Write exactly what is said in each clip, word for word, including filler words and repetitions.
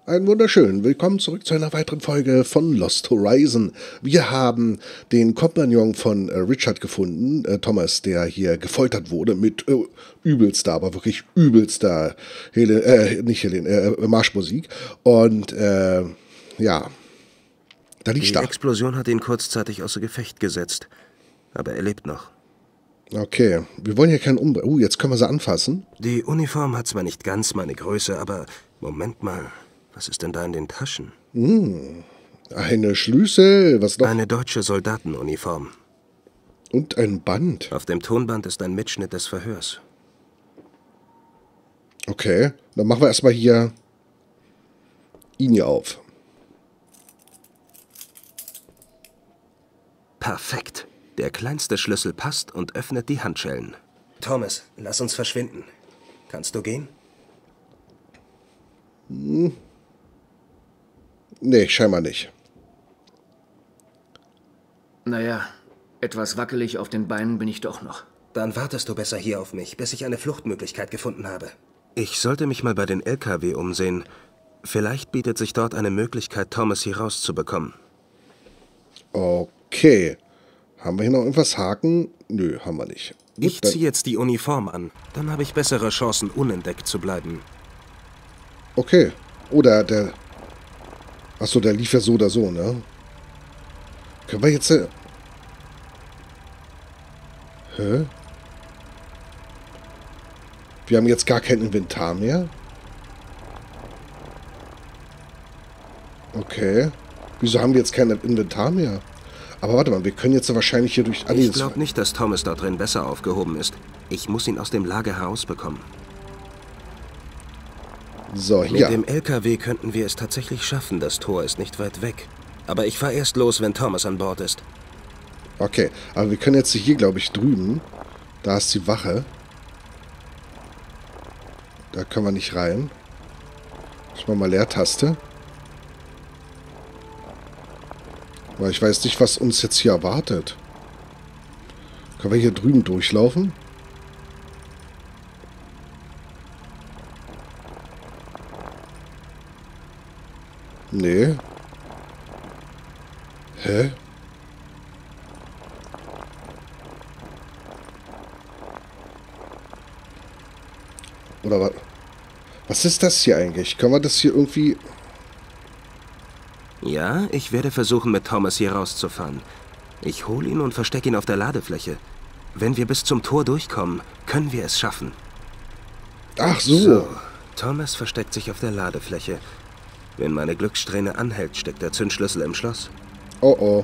Einen wunderschönen Willkommen zurück zu einer weiteren Folge von Lost Horizon. Wir haben den Kompagnon von äh, Richard gefunden, äh, Thomas, der hier gefoltert wurde mit äh, übelster, aber wirklich übelster Helen, äh, nicht Helen, äh, Marschmusik. Und äh, ja, da liegt Die er. Explosion hat ihn kurzzeitig außer Gefecht gesetzt, aber er lebt noch. Okay, wir wollen hier keinen Umbruch. Uh, jetzt können wir sie anfassen. Die Uniform hat zwar nicht ganz meine Größe, aber Moment mal, was ist denn da in den Taschen? Hm, eine Schlüssel, was noch? Eine deutsche Soldatenuniform. Und ein Band. Auf dem Tonband ist ein Mitschnitt des Verhörs. Okay, dann machen wir erstmal hier ihn hier auf. Perfekt. Der kleinste Schlüssel passt und öffnet die Handschellen. Thomas, lass uns verschwinden. Kannst du gehen? Hm. Nee, scheinbar nicht. Naja, etwas wackelig auf den Beinen bin ich doch noch. Dann wartest du besser hier auf mich, bis ich eine Fluchtmöglichkeit gefunden habe. Ich sollte mich mal bei den L K W umsehen. Vielleicht bietet sich dort eine Möglichkeit, Thomas hier rauszubekommen. Okay. Haben wir hier noch irgendwas haken? Nö, haben wir nicht. Gut, ich ziehe jetzt die Uniform an. Dann habe ich bessere Chancen, unentdeckt zu bleiben. Okay. Oder der... Achso, der lief ja so oder so, ne? Können wir jetzt... Äh... Hä? Wir haben jetzt gar kein Inventar mehr? Okay. Wieso haben wir jetzt kein Inventar mehr? Aber warte mal, wir können jetzt wahrscheinlich hier durch... Ich glaube nicht, dass Thomas dort drin besser aufgehoben ist. Ich muss ihn aus dem Lager herausbekommen. So, hier. Mit dem L K W könnten wir es tatsächlich schaffen. Das Tor ist nicht weit weg. Aber ich fahre erst los, wenn Thomas an Bord ist. Okay, aber wir können jetzt hier, glaube ich, drüben. Da ist die Wache. Da können wir nicht rein. Ich mach mal Leertaste. Weil ich weiß nicht, was uns jetzt hier erwartet. Können wir hier drüben durchlaufen? Nee. Hä? Oder was? Was ist das hier eigentlich? Können wir das hier irgendwie... Ja, ich werde versuchen, mit Thomas hier rauszufahren. Ich hole ihn und verstecke ihn auf der Ladefläche. Wenn wir bis zum Tor durchkommen, können wir es schaffen. Ach so. So, Thomas versteckt sich auf der Ladefläche. Wenn meine Glückssträhne anhält, steckt der Zündschlüssel im Schloss. Oh oh.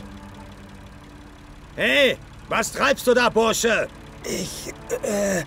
Hey, was treibst du da, Bursche? Ich, äh...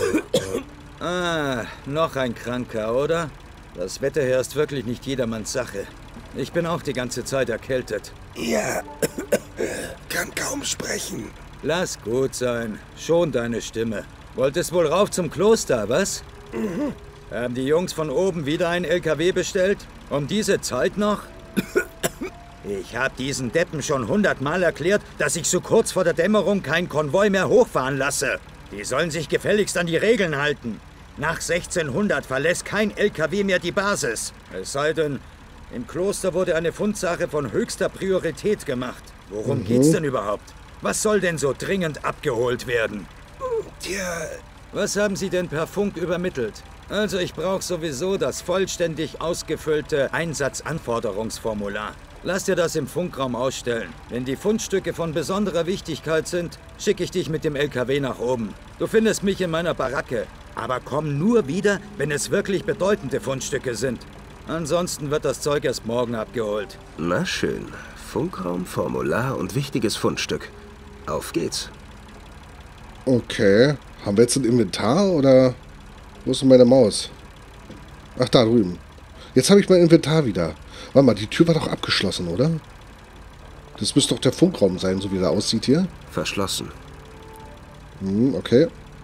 ah, noch ein Kranker, oder? Das Wetter hier ist wirklich nicht jedermanns Sache. Ich bin auch die ganze Zeit erkältet. Ja, kann kaum sprechen. Lass gut sein. Schon deine Stimme. Wolltest wohl rauf zum Kloster, was? Mhm. Haben die Jungs von oben wieder einen L K W bestellt? Um diese Zeit noch? Ich hab diesen Deppen schon hundertmal erklärt, dass ich so kurz vor der Dämmerung kein Konvoi mehr hochfahren lasse. Die sollen sich gefälligst an die Regeln halten. Nach sechzehnhundert verlässt kein L K W mehr die Basis. Es sei denn, im Kloster wurde eine Fundsache von höchster Priorität gemacht. Worum mhm. geht's denn überhaupt? Was soll denn so dringend abgeholt werden? Tja... Was haben Sie denn per Funk übermittelt? Also ich brauche sowieso das vollständig ausgefüllte Einsatzanforderungsformular. Lass dir das im Funkraum ausstellen. Wenn die Fundstücke von besonderer Wichtigkeit sind, schicke ich dich mit dem L K W nach oben. Du findest mich in meiner Baracke. Aber komm nur wieder, wenn es wirklich bedeutende Fundstücke sind. Ansonsten wird das Zeug erst morgen abgeholt. Na schön. Funkraum, Formular und wichtiges Fundstück. Auf geht's. Okay. Haben wir jetzt ein Inventar oder... Wo ist denn meine Maus? Ach, da drüben. Jetzt habe ich mein Inventar wieder. Warte mal, die Tür war doch abgeschlossen, oder? Das müsste doch der Funkraum sein, so wie er aussieht hier. Verschlossen. Hm, okay.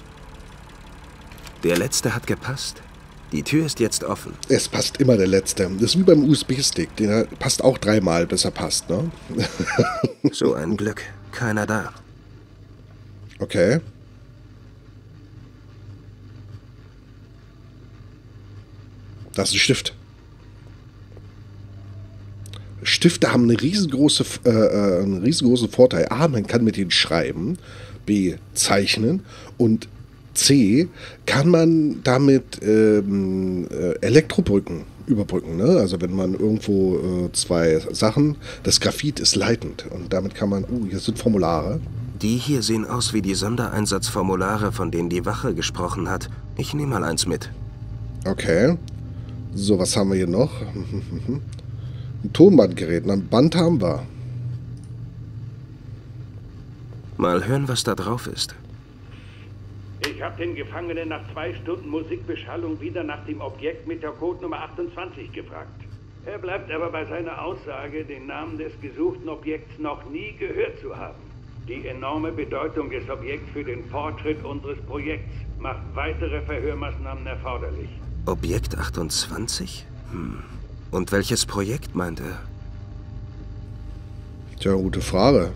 Der letzte hat gepasst. Die Tür ist jetzt offen. Es passt immer der letzte. Das ist wie beim U S B-Stick. Der passt auch dreimal, bis er passt, ne? So ein Glück. Keiner da. Okay. Das ist ein Stift. Stifte haben eine riesengroße, äh, einen riesengroßen Vorteil. A, man kann mit ihnen schreiben. B, zeichnen. Und C, kann man damit ähm, Elektrobrücken überbrücken. Ne? Also wenn man irgendwo äh, zwei Sachen, das Graphit ist leitend. Und damit kann man, uh, hier sind Formulare. Die hier sehen aus wie die Sondereinsatzformulare, von denen die Wache gesprochen hat. Ich nehme mal eins mit. Okay. So, was haben wir hier noch? Ein Tonbandgerät. Ein Band haben wir. Mal hören, was da drauf ist. Ich habe den Gefangenen nach zwei Stunden Musikbeschallung wieder nach dem Objekt mit der Codenummer achtundzwanzig gefragt. Er bleibt aber bei seiner Aussage, den Namen des gesuchten Objekts noch nie gehört zu haben. Die enorme Bedeutung des Objekts für den Fortschritt unseres Projekts macht weitere Verhörmaßnahmen erforderlich. Objekt achtundzwanzig? Hm. Und welches Projekt meint er? Tja, gute Frage.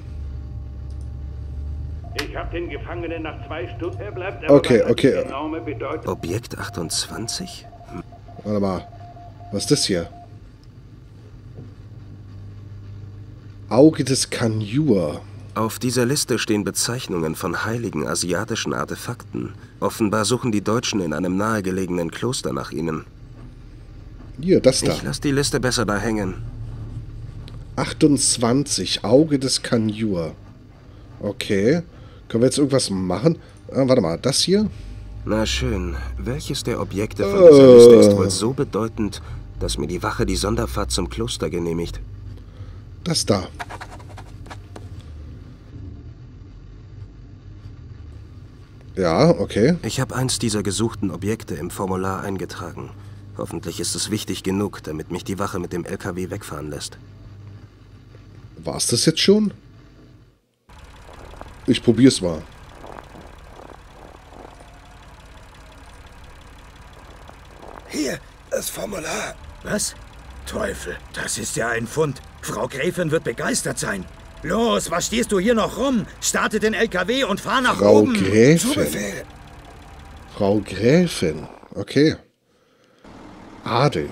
Ich habe den Gefangenen nach zwei Stunden... Er bleibt aber Okay, bei okay. enorme Bedeutung... Objekt achtundzwanzig? Hm. Warte mal. Was ist das hier? Auge des Kanjur. Auf dieser Liste stehen Bezeichnungen von heiligen asiatischen Artefakten. Offenbar suchen die Deutschen in einem nahegelegenen Kloster nach ihnen. Hier, das da. Ich lasse die Liste besser da hängen. achtundzwanzig. Auge des Kanjur. Okay. Können wir jetzt irgendwas machen? Ah, warte mal, das hier? Na schön. Welches der Objekte von dieser Liste ist wohl so bedeutend, dass mir die Wache die Sonderfahrt zum Kloster genehmigt? Das da. Ja, okay. Ich habe eins dieser gesuchten Objekte im Formular eingetragen. Hoffentlich ist es wichtig genug, damit mich die Wache mit dem L K W wegfahren lässt. War's das jetzt schon? Ich probier's mal. Hier, das Formular. Was? Teufel, das ist ja ein Fund. Frau Gräfin wird begeistert sein. Los, was stehst du hier noch rum? Starte den L K W und fahr nach Frau oben. Gräfin. Zu Befehl. Frau Gräfin. Okay. Adel.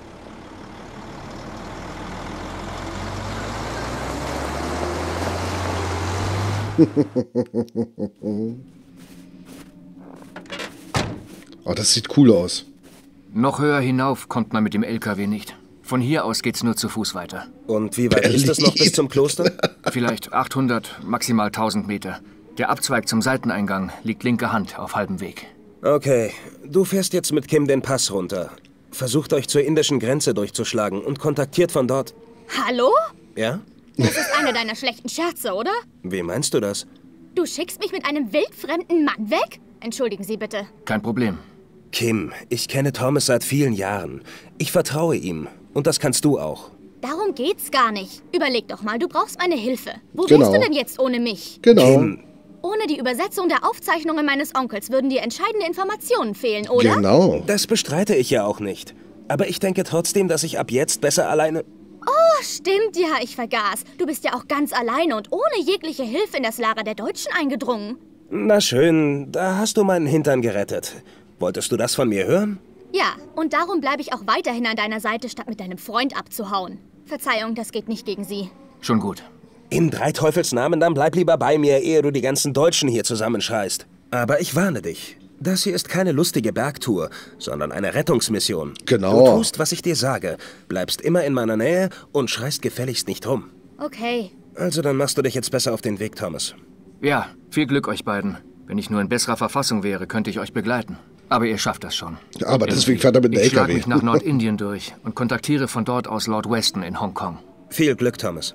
Oh, das sieht cool aus. Noch höher hinauf kommt man mit dem L K W nicht. Von hier aus geht's nur zu Fuß weiter. Und wie weit ist es noch bis zum Kloster? Vielleicht achthundert, maximal tausend Meter. Der Abzweig zum Seiteneingang liegt linke Hand auf halbem Weg. Okay, du fährst jetzt mit Kim den Pass runter. Versucht euch zur indischen Grenze durchzuschlagen und kontaktiert von dort... Hallo? Ja? Das ist einer deiner schlechten Scherze, oder? Wie meinst du das? Du schickst mich mit einem wildfremden Mann weg? Entschuldigen Sie bitte. Kein Problem. Kim, ich kenne Thomas seit vielen Jahren. Ich vertraue ihm. Und das kannst du auch. Darum geht's gar nicht. Überleg doch mal, du brauchst meine Hilfe. Wo Genau. wärst du denn jetzt ohne mich? Genau. Kim, Ohne die Übersetzung der Aufzeichnungen meines Onkels würden dir entscheidende Informationen fehlen, oder? Genau. das bestreite ich ja auch nicht. Aber ich denke trotzdem, dass ich ab jetzt besser alleine... Oh, stimmt, ja, ich vergaß. Du bist ja auch ganz alleine und ohne jegliche Hilfe in das Lager der Deutschen eingedrungen. Na schön, da hast du meinen Hintern gerettet. Wolltest du das von mir hören? Ja, und darum bleibe ich auch weiterhin an deiner Seite, statt mit deinem Freund abzuhauen. Verzeihung, das geht nicht gegen Sie. Schon gut. In drei Teufels Namen, dann bleib lieber bei mir, ehe du die ganzen Deutschen hier zusammenschreist. Aber ich warne dich. Das hier ist keine lustige Bergtour, sondern eine Rettungsmission. Genau. Du tust, was ich dir sage, bleibst immer in meiner Nähe und schreist gefälligst nicht rum. Okay. Also dann machst du dich jetzt besser auf den Weg, Thomas. Ja, viel Glück euch beiden. Wenn ich nur in besserer Verfassung wäre, könnte ich euch begleiten. Aber ihr schafft das schon. Aber deswegen fährt er mit dem Ich schlage L K W. mich nach Nordindien durch und kontaktiere von dort aus Lord Weston in Hongkong. Viel Glück, Thomas.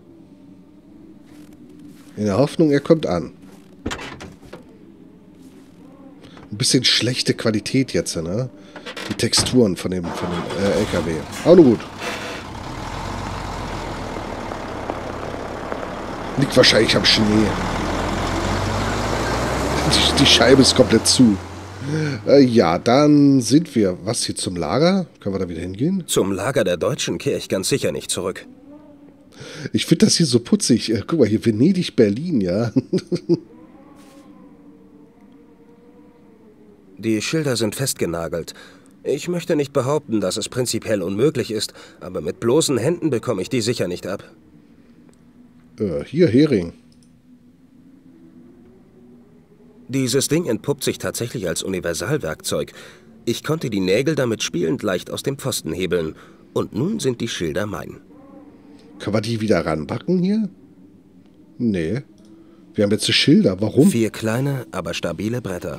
In der Hoffnung, er kommt an. Ein bisschen schlechte Qualität jetzt, ne? Die Texturen von dem, von dem äh, L K W. Aber nur gut. Liegt wahrscheinlich am Schnee. Die, die Scheibe ist komplett zu. Äh, ja, dann sind wir. Was, hier zum Lager? Können wir da wieder hingehen? Zum Lager der Deutschen kehre ich ganz sicher nicht zurück. Ich finde das hier so putzig. Äh, guck mal, hier Venedig, Berlin, ja. Die Schilder sind festgenagelt. Ich möchte nicht behaupten, dass es prinzipiell unmöglich ist, aber mit bloßen Händen bekomme ich die sicher nicht ab. Äh, hier, Hering. Dieses Ding entpuppt sich tatsächlich als Universalwerkzeug. Ich konnte die Nägel damit spielend leicht aus dem Pfosten hebeln. Und nun sind die Schilder mein. Können wir die wieder ranbacken hier? Nee. Wir haben jetzt die Schilder. Warum? Vier kleine, aber stabile Bretter.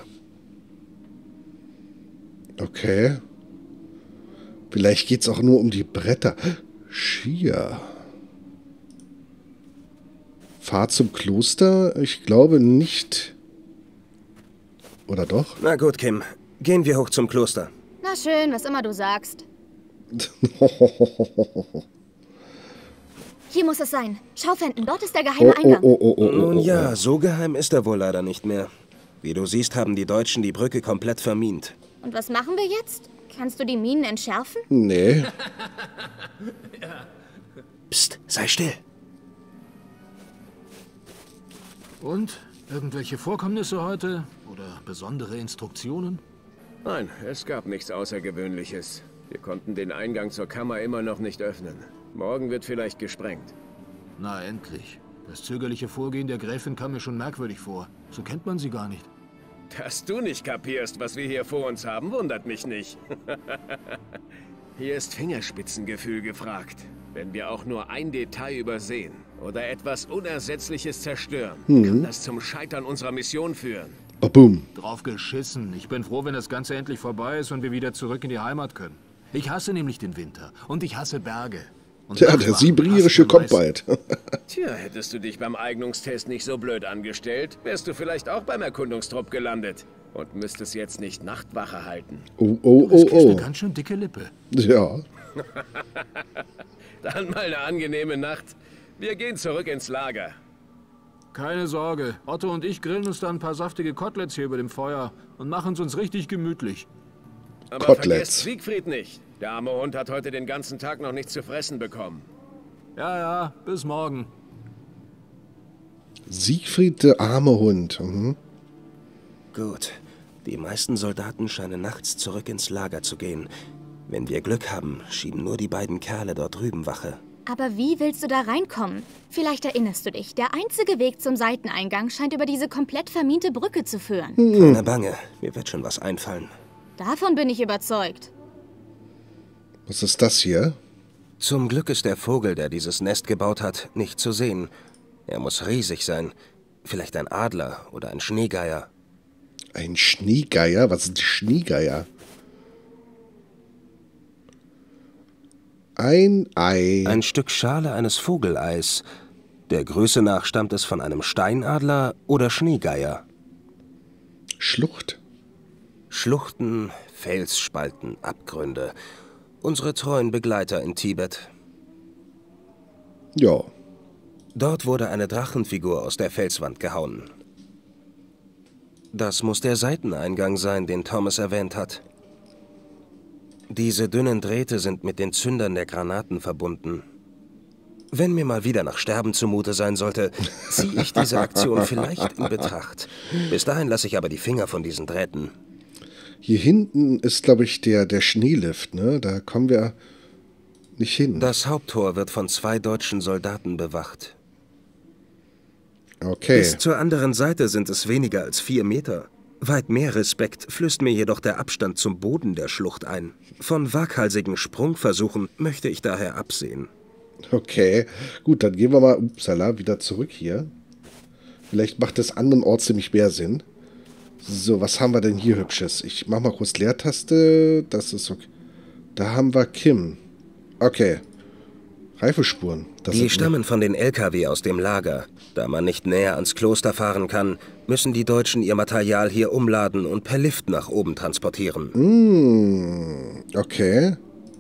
Okay. Vielleicht geht es auch nur um die Bretter. Schier. Fahr zum Kloster? Ich glaube nicht. Oder doch? Na gut, Kim. Gehen wir hoch zum Kloster. Na schön, was immer du sagst. Hier muss es sein. Schau, Fenton, dort ist der geheime Oh, Eingang. oh, oh, oh, oh, Nun oh, ja, oh. so geheim ist er wohl leider nicht mehr. Wie du siehst, haben die Deutschen die Brücke komplett vermint. Und was machen wir jetzt? Kannst du die Minen entschärfen? Nee. Psst, sei still. Und? Irgendwelche Vorkommnisse heute? Oder besondere Instruktionen? Nein, es gab nichts Außergewöhnliches. Wir konnten den Eingang zur Kammer immer noch nicht öffnen. Morgen wird vielleicht gesprengt. Na, endlich. Das zögerliche Vorgehen der Gräfin kam mir schon merkwürdig vor. So kennt man sie gar nicht. Dass du nicht kapierst, was wir hier vor uns haben, wundert mich nicht. Hier ist Fingerspitzengefühl gefragt. Wenn wir auch nur ein Detail übersehen oder etwas Unersetzliches zerstören, Mhm. kann das zum Scheitern unserer Mission führen. Boom. Drauf geschissen. Ich bin froh, wenn das Ganze endlich vorbei ist und wir wieder zurück in die Heimat können. Ich hasse nämlich den Winter und ich hasse Berge. Und Tja, der Nachbarn Sibirische hassen kommt meist- bald. Tja, hättest du dich beim Eignungstest nicht so blöd angestellt, wärst du vielleicht auch beim Erkundungstrupp gelandet und müsstest jetzt nicht Nachtwache halten. Oh, oh, Das oh, ist eine oh. ganz schön dicke Lippe. Ja. Dann mal eine angenehme Nacht. Wir gehen zurück ins Lager. Keine Sorge. Otto und ich grillen uns dann ein paar saftige Koteletts hier über dem Feuer und machen es uns richtig gemütlich. Aber Koteletts. vergesst Siegfried nicht. Der arme Hund hat heute den ganzen Tag noch nichts zu fressen bekommen. Ja, ja, bis morgen. Siegfried, der arme Hund. Mhm. Gut. Die meisten Soldaten scheinen nachts zurück ins Lager zu gehen. Wenn wir Glück haben, schieben nur die beiden Kerle dort drüben Wache. Aber wie willst du da reinkommen? Vielleicht erinnerst du dich, der einzige Weg zum Seiteneingang scheint über diese komplett verminte Brücke zu führen. Keine Bange, mir wird schon was einfallen. Davon bin ich überzeugt. Was ist das hier? Zum Glück ist der Vogel, der dieses Nest gebaut hat, nicht zu sehen. Er muss riesig sein. Vielleicht ein Adler oder ein Schneegeier. Ein Schneegeier? Was sind Schneegeier? Ein Ei. Ein Stück Schale eines Vogeleis. Der Größe nach stammt es von einem Steinadler oder Schneegeier. Schlucht. Schluchten, Felsspalten, Abgründe. Unsere treuen Begleiter in Tibet. Ja. Dort wurde eine Drachenfigur aus der Felswand gehauen. Das muss der Seiteneingang sein, den Thomas erwähnt hat. Diese dünnen Drähte sind mit den Zündern der Granaten verbunden. Wenn mir mal wieder nach Sterben zumute sein sollte, ziehe ich diese Aktion vielleicht in Betracht. Bis dahin lasse ich aber die Finger von diesen Drähten. Hier hinten ist, glaube ich, der, der Schneelift, ne? Da kommen wir nicht hin. Das Haupttor wird von zwei deutschen Soldaten bewacht. Okay. Bis zur anderen Seite sind es weniger als vier Meter. Weit mehr Respekt flößt mir jedoch der Abstand zum Boden der Schlucht ein. Von waghalsigen Sprungversuchen möchte ich daher absehen. Okay. Gut, dann gehen wir mal, upsala, wieder zurück hier. Vielleicht macht das andernorts nämlich mehr Sinn. So, was haben wir denn hier Hübsches? Ich mach mal kurz Leertaste. Das ist okay. Da haben wir Kim. Okay. Reifenspuren. Das Die sind- stammen von den L K W aus dem Lager. Da man nicht näher ans Kloster fahren kann, müssen die Deutschen ihr Material hier umladen und per Lift nach oben transportieren. Mmh, okay.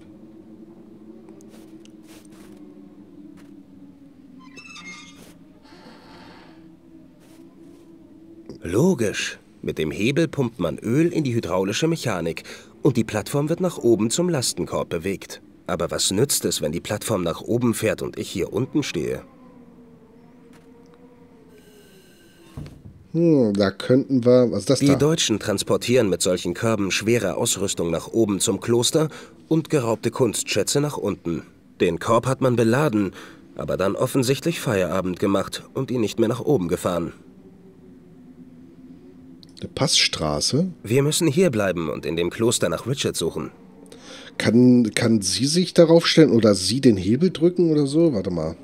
Logisch. Mit dem Hebel pumpt man Öl in die hydraulische Mechanik und die Plattform wird nach oben zum Lastenkorb bewegt. Aber was nützt es, wenn die Plattform nach oben fährt und ich hier unten stehe? Hm, da könnten wir... Was ist das Die da? Deutschen transportieren mit solchen Körben schwere Ausrüstung nach oben zum Kloster und geraubte Kunstschätze nach unten. Den Korb hat man beladen, aber dann offensichtlich Feierabend gemacht und ihn nicht mehr nach oben gefahren. Eine Passstraße? Wir müssen hier bleiben und in dem Kloster nach Richard suchen. Kann, kann sie sich darauf stellen oder sie den Hebel drücken oder so? Warte mal.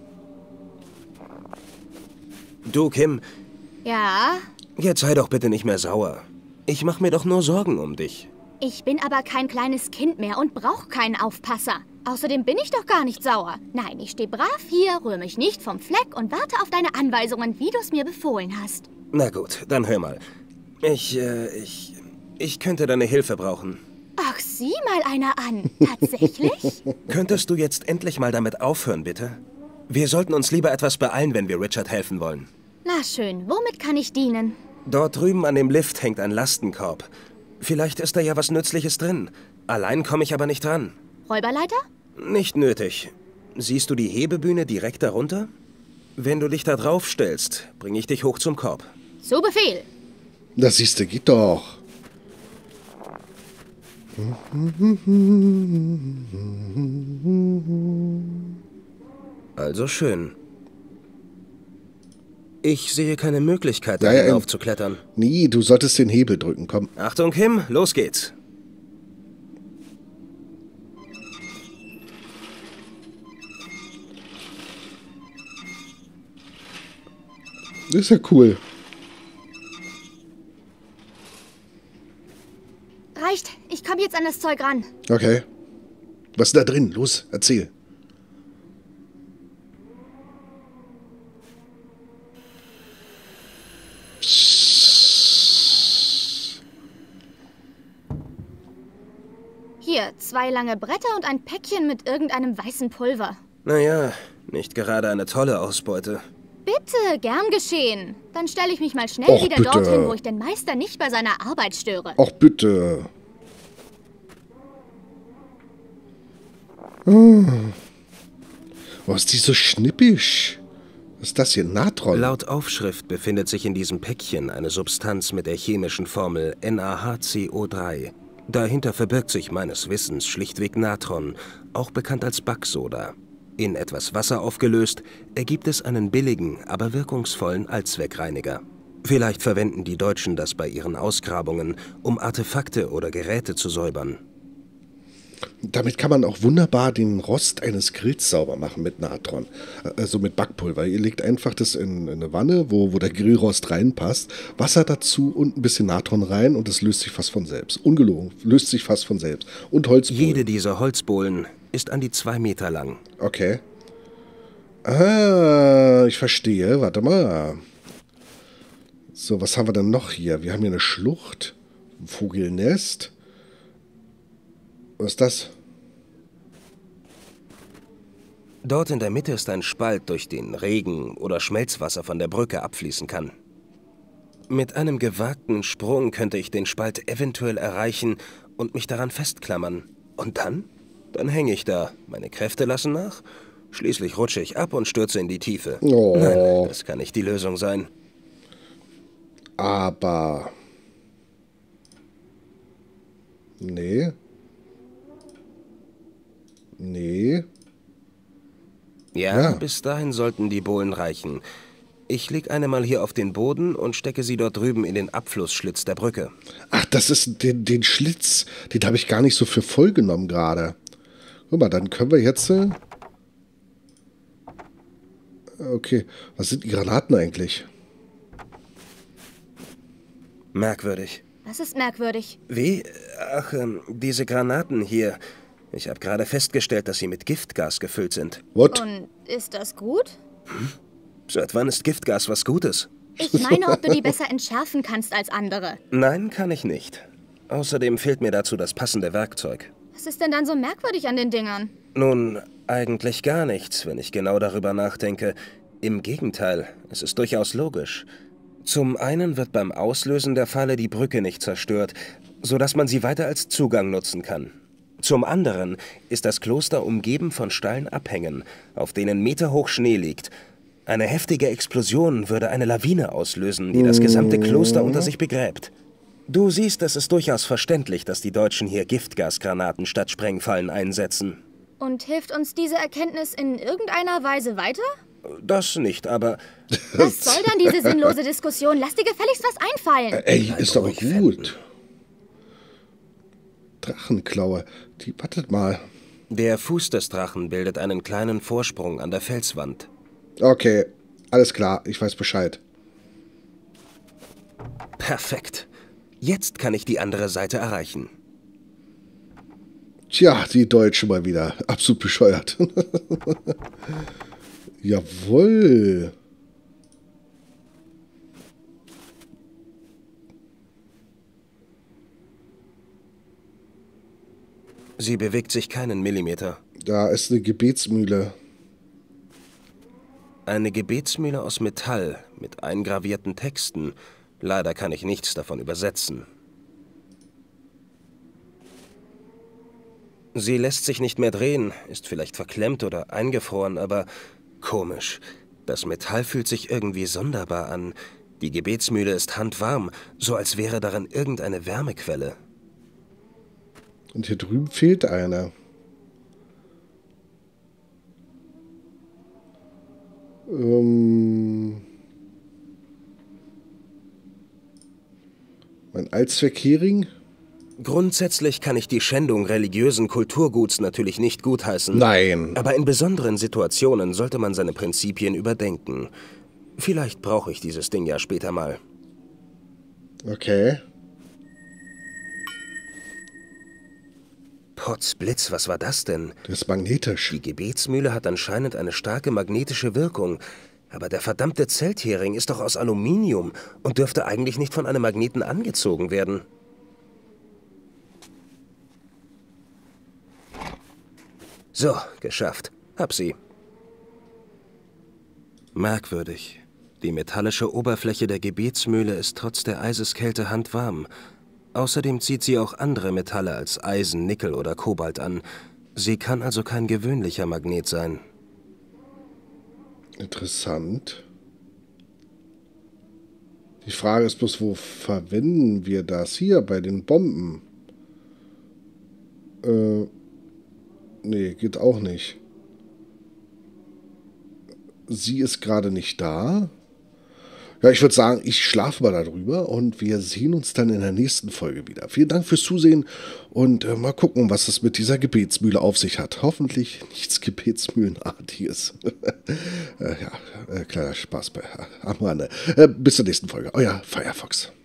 Du, Kim, Ja? jetzt sei doch bitte nicht mehr sauer. Ich mache mir doch nur Sorgen um dich. Ich bin aber kein kleines Kind mehr und brauche keinen Aufpasser. Außerdem bin ich doch gar nicht sauer. Nein, ich stehe brav hier, rühre mich nicht vom Fleck und warte auf deine Anweisungen, wie du es mir befohlen hast. Na gut, dann hör mal. Ich, äh, ich... Ich könnte deine Hilfe brauchen. Ach, sieh mal einer an. Tatsächlich? Könntest du jetzt endlich mal damit aufhören, bitte? Wir sollten uns lieber etwas beeilen, wenn wir Richard helfen wollen. Na schön, womit kann ich dienen? Dort drüben an dem Lift hängt ein Lastenkorb. Vielleicht ist da ja was Nützliches drin. Allein komme ich aber nicht dran. Räuberleiter? Nicht nötig. Siehst du die Hebebühne direkt darunter? Wenn du dich da drauf stellst, bringe ich dich hoch zum Korb. Zu Befehl. Das siehst du, geht doch. Also schön. Ich sehe keine Möglichkeit, Ja, da ja, hinauf ähm, zu klettern. Nee, du solltest den Hebel drücken, komm. Achtung, Kim, los geht's. Das ist ja cool. Reicht, ich komme jetzt an das Zeug ran. Okay. Was ist da drin? Los, erzähl. Hier, zwei lange Bretter und ein Päckchen mit irgendeinem weißen Pulver. Naja, nicht gerade eine tolle Ausbeute. Bitte, gern geschehen. Dann stelle ich mich mal schnell Och, wieder bitte. dorthin, wo ich den Meister nicht bei seiner Arbeit störe. Ach, bitte. Hm. Was ist die so schnippisch? Was ist das hier? Natron? Laut Aufschrift befindet sich in diesem Päckchen eine Substanz mit der chemischen Formel N A H C O drei. Dahinter verbirgt sich meines Wissens schlichtweg Natron, auch bekannt als Backsoda. In etwas Wasser aufgelöst, ergibt es einen billigen, aber wirkungsvollen Allzweckreiniger. Vielleicht verwenden die Deutschen das bei ihren Ausgrabungen, um Artefakte oder Geräte zu säubern. Damit kann man auch wunderbar den Rost eines Grills sauber machen mit Natron. Also mit Backpulver. Ihr legt einfach das in, in eine Wanne, wo, wo der Grillrost reinpasst, Wasser dazu und ein bisschen Natron rein und es löst sich fast von selbst. Ungelogen, löst sich fast von selbst. Und Holzbohlen. Jede dieser Holzbohlen ist an die zwei Meter lang. Okay. Ah, ich verstehe. Warte mal. So, was haben wir denn noch hier? Wir haben hier eine Schlucht, ein Vogelnest. Was ist das? Dort in der Mitte ist ein Spalt, durch den Regen oder Schmelzwasser von der Brücke abfließen kann. Mit einem gewagten Sprung könnte ich den Spalt eventuell erreichen und mich daran festklammern. Und dann? Dann hänge ich da. Meine Kräfte lassen nach. Schließlich rutsche ich ab und stürze in die Tiefe. Oh. Nein, das kann nicht die Lösung sein. Aber... Nee. Nee. Ja, Ja. bis dahin sollten die Bohlen reichen. Ich leg eine mal hier auf den Boden und stecke sie dort drüben in den Abflussschlitz der Brücke. Ach, das ist den, den Schlitz. Den habe ich gar nicht so für voll genommen gerade. Guck mal, dann können wir jetzt... Äh okay, was sind die Granaten eigentlich? Merkwürdig. Das ist merkwürdig. Wie? Ach, ähm, diese Granaten hier. Ich habe gerade festgestellt, dass sie mit Giftgas gefüllt sind. What? Und ist das gut? Seit wann ist Giftgas was Gutes? Ich meine, ob du die besser entschärfen kannst als andere. Nein, kann ich nicht. Außerdem fehlt mir dazu das passende Werkzeug. Was ist denn dann so merkwürdig an den Dingern? Nun, eigentlich gar nichts, wenn ich genau darüber nachdenke. Im Gegenteil, es ist durchaus logisch. Zum einen wird beim Auslösen der Falle die Brücke nicht zerstört, sodass man sie weiter als Zugang nutzen kann. Zum anderen ist das Kloster umgeben von steilen Abhängen, auf denen meterhoch Schnee liegt. Eine heftige Explosion würde eine Lawine auslösen, die das gesamte Kloster unter sich begräbt. Du siehst, es ist durchaus verständlich, dass die Deutschen hier Giftgasgranaten statt Sprengfallen einsetzen. Und hilft uns diese Erkenntnis in irgendeiner Weise weiter? Das nicht, aber... Was soll dann diese sinnlose Diskussion? Lass dir gefälligst was einfallen. Ey, ist doch gut. Drachenklaue. Die, wartet mal. Der Fuß des Drachen bildet einen kleinen Vorsprung an der Felswand. Okay, alles klar. Ich weiß Bescheid. Perfekt. Jetzt kann ich die andere Seite erreichen. Tja, die Deutschen mal wieder. Absolut bescheuert. Jawohl. Sie bewegt sich keinen Millimeter. Da ist eine Gebetsmühle. Eine Gebetsmühle aus Metall mit eingravierten Texten. Leider kann ich nichts davon übersetzen. Sie lässt sich nicht mehr drehen, ist vielleicht verklemmt oder eingefroren, aber komisch. Das Metall fühlt sich irgendwie sonderbar an. Die Gebetsmühle ist handwarm, so als wäre darin irgendeine Wärmequelle. Und hier drüben fehlt einer. Ähm... Mein Allzweckhering? Grundsätzlich kann ich die Schändung religiösen Kulturguts natürlich nicht gutheißen. Nein. Aber in besonderen Situationen sollte man seine Prinzipien überdenken. Vielleicht brauche ich dieses Ding ja später mal. Okay. Potzblitz, was war das denn? Das ist magnetisch. Die Gebetsmühle hat anscheinend eine starke magnetische Wirkung. Aber der verdammte Zelthering ist doch aus Aluminium und dürfte eigentlich nicht von einem Magneten angezogen werden. So, geschafft. Hab sie. Merkwürdig. Die metallische Oberfläche der Gebetsmühle ist trotz der Eiseskälte handwarm. Außerdem zieht sie auch andere Metalle als Eisen, Nickel oder Kobalt an. Sie kann also kein gewöhnlicher Magnet sein. Interessant. Die Frage ist bloß, wo verwenden wir das? Hier, bei den Bomben. Äh, nee, geht auch nicht. Sie ist gerade nicht da. Ja, ich würde sagen, ich schlafe mal darüber und wir sehen uns dann in der nächsten Folge wieder. Vielen Dank fürs Zusehen und äh, mal gucken, was es mit dieser Gebetsmühle auf sich hat. Hoffentlich nichts Gebetsmühlenartiges. äh, ja, äh, kleiner Spaß bei, am Rande. Äh, bis zur nächsten Folge. Euer Firefox.